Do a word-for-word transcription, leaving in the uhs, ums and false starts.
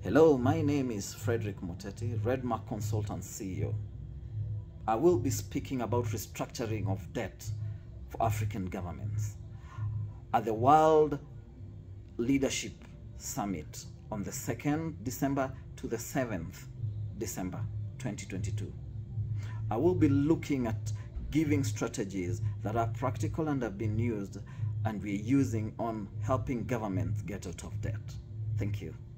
Hello, my name is Fredrik Muteti, Redmark Consultants C E O. I will be speaking about restructuring of debt for African governments at the World Leadership Summit on the second December to the seventh December twenty twenty-two. I will be looking at giving strategies that are practical and have been used and we're using on helping governments get out of debt. Thank you.